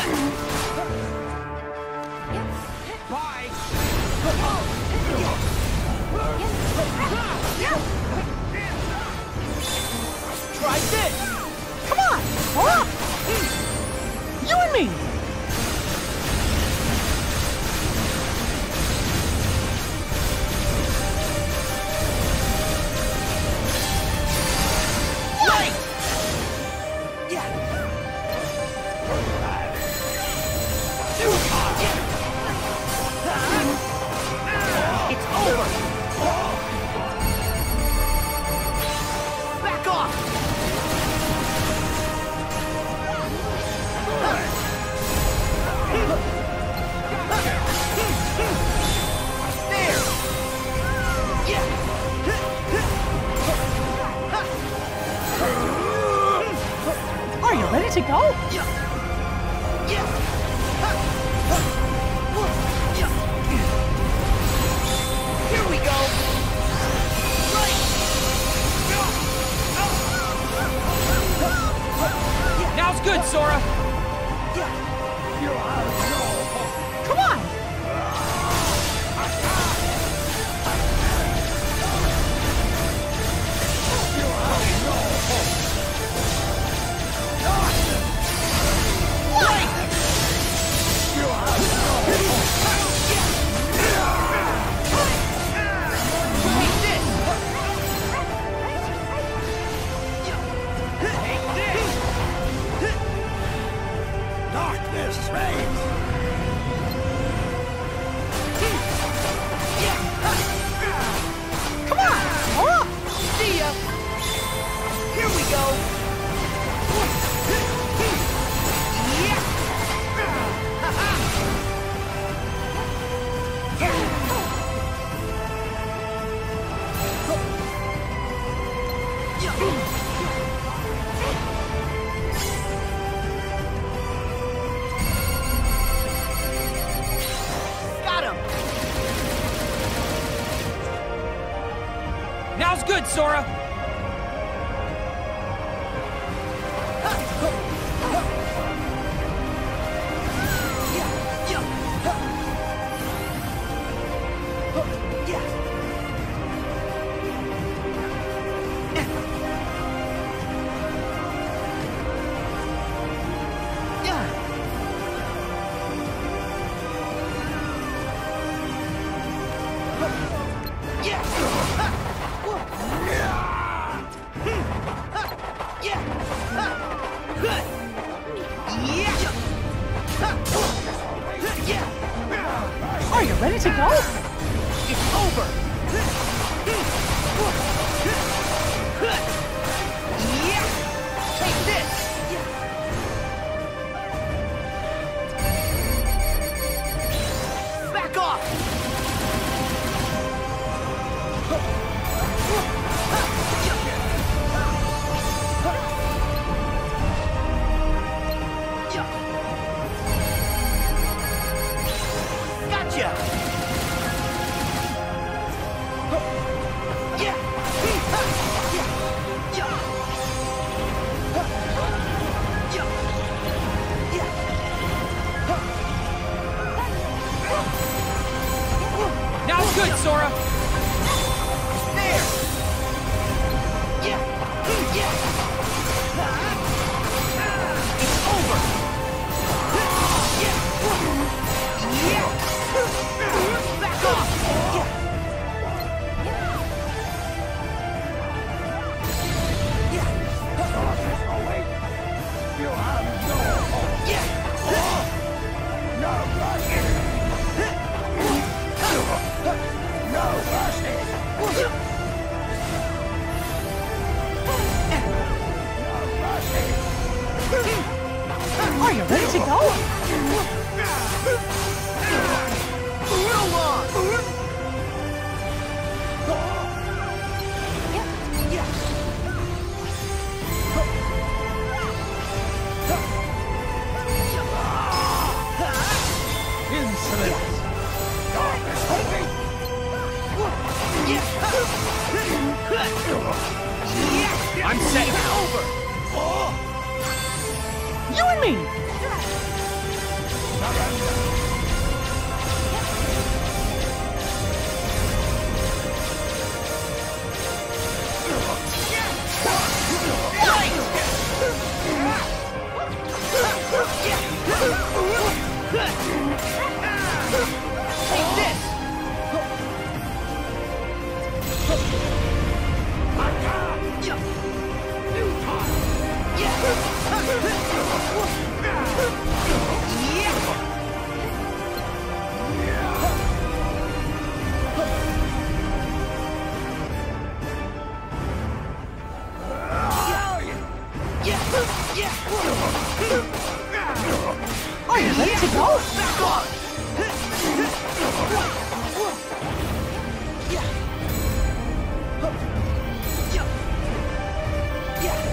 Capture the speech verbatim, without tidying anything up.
Bye! Try this! Come on! Oh! You and me! Light! Yeah! It's over! Back off! There! Yeah! Are you ready to go? Yeah! Yeah! Here we go! Right! Now's good, Sora! Come on! Darkness reigns! Come on! Oh! See ya! Here we go! Yeah! Got him! Now's good, Sora! Are you ready to go? It's over! Yeah! Take this! Back off! Gotcha! Now it's good, Sora! There! Yeah! Yeah! It's over! Yeah! Yeah! Back off! Yeah! Yeah! You have no hope! Yeah! No mercy! No mercy! Are you ready to go? Roll on! Insolent! I'm setting it over! You and me! Take this! Are you ready to go? Yeah.